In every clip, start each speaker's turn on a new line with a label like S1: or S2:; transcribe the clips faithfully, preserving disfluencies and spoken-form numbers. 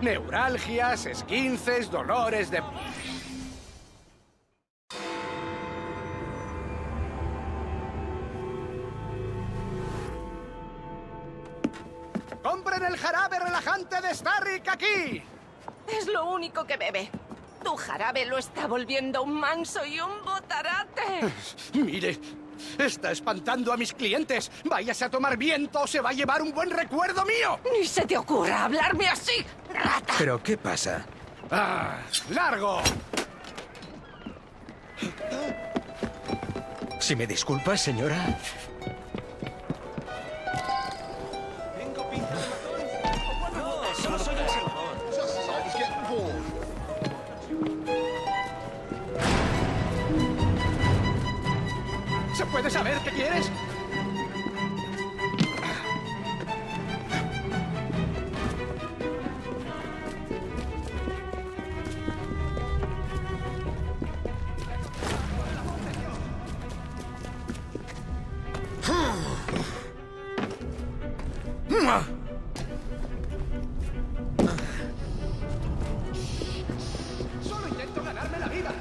S1: Neuralgias, esguinces, dolores de... ¡Compren el jarabe relajante de Starrick aquí!
S2: Es lo único que bebe. Tu jarabe lo está volviendo un manso y un botarate.
S1: Mire, está espantando a mis clientes. Váyase a tomar viento o se va a llevar un buen recuerdo mío.
S2: Ni se te ocurra hablarme así, rata.
S3: ¿Pero qué pasa?
S1: ¡Ah! ¡Largo!
S3: Si me disculpa, señora.
S1: ¿Se puede saber qué quieres? Solo intento ganarme la vida.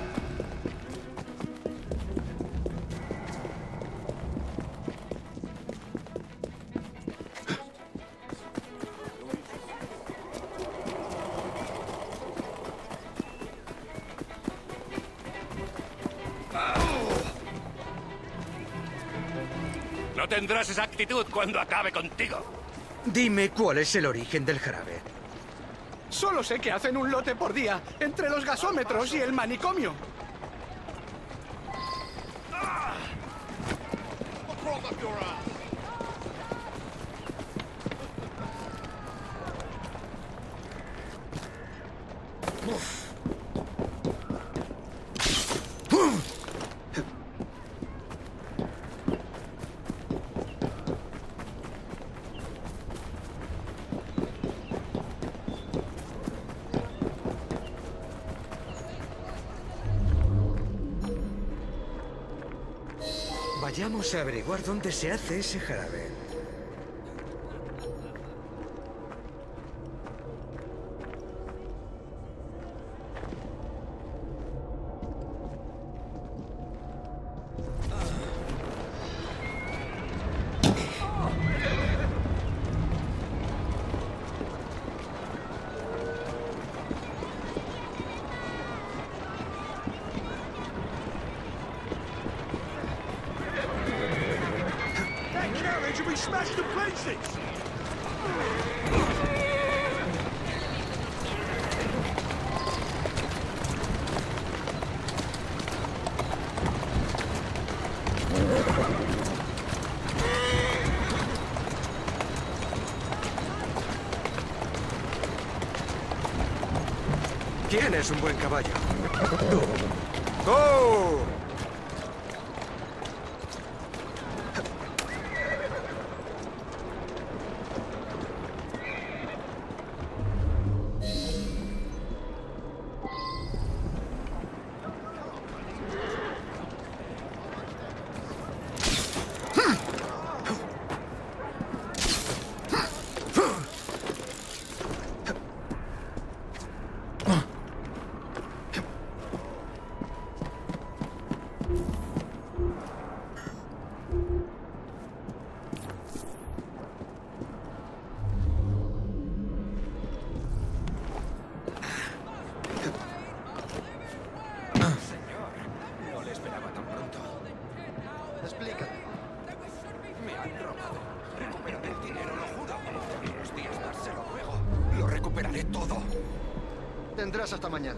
S4: No tendrás esa actitud cuando acabe contigo.
S3: Dime cuál es el origen del jarabe.
S1: Solo sé que hacen un lote por día entre los gasómetros y el manicomio.
S3: Vayamos a averiguar dónde se hace ese jarabe. ¿Quién es un buen caballo? ¡Tú! ¡Go!
S5: Tendrás hasta mañana.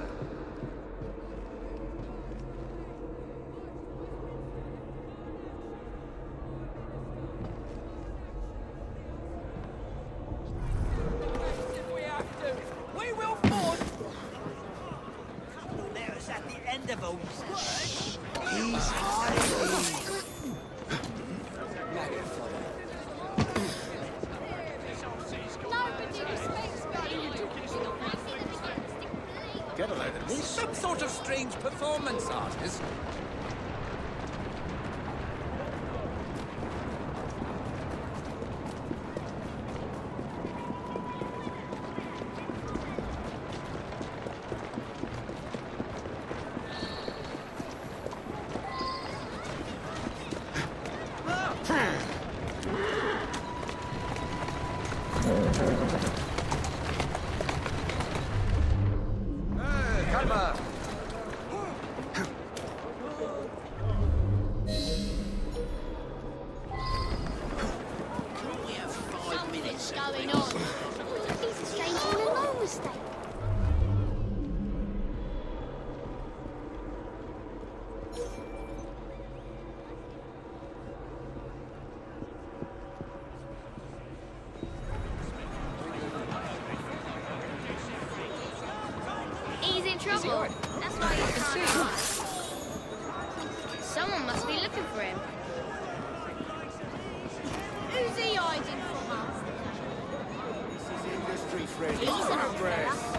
S6: He's some sort of strange performance artist.
S3: calma.
S5: What's going on? He's a strange all along mistake. He's in trouble. That's why he's trying to run. Someone must be looking for him. Who's he hiding from us? He's an umbrella.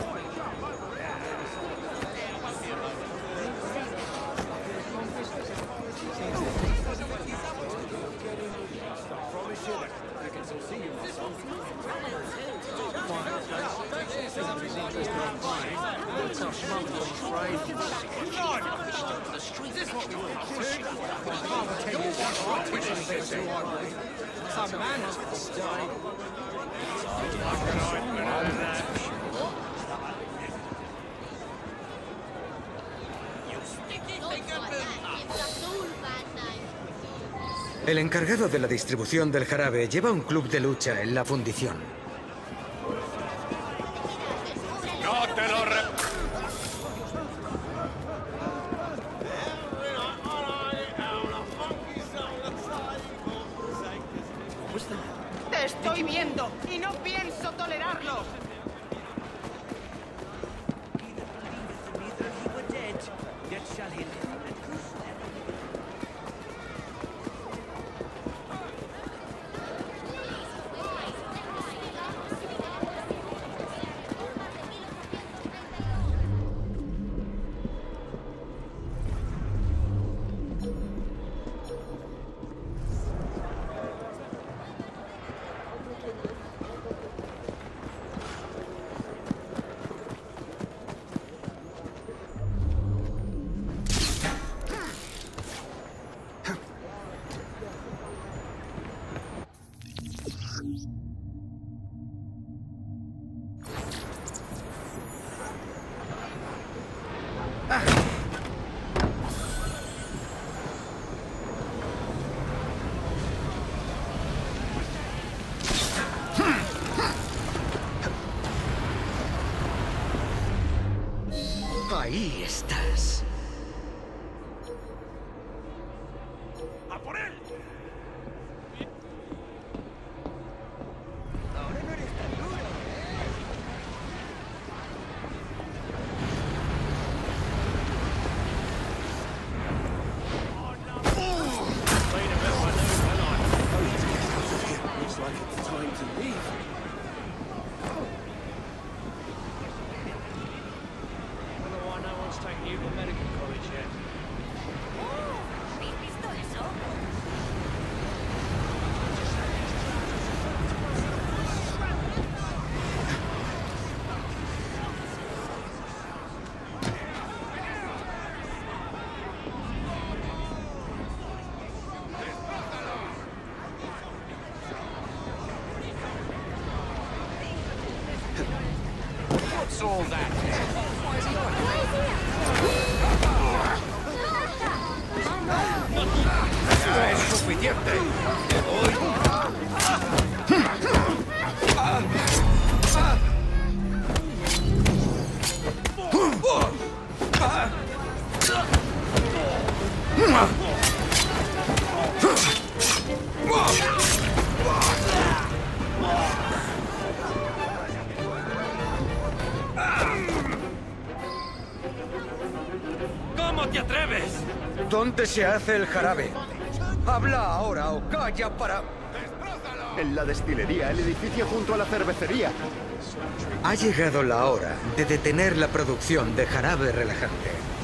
S3: El encargado de la distribución del jarabe lleva un club de lucha en la fundición.
S4: ¡No te lo re...
S2: ¡Te estoy viendo y no pienso tolerarlo!
S3: Ahí estás.
S4: ¡A por él! What's all that? Ya es suficiente. Te voy. ¿Cómo te atreves?
S3: ¿Dónde se hace el jarabe? Habla ahora o calla para...
S7: En la destilería, el edificio junto a la cervecería.
S3: Ha llegado la hora de detener la producción de jarabe relajante.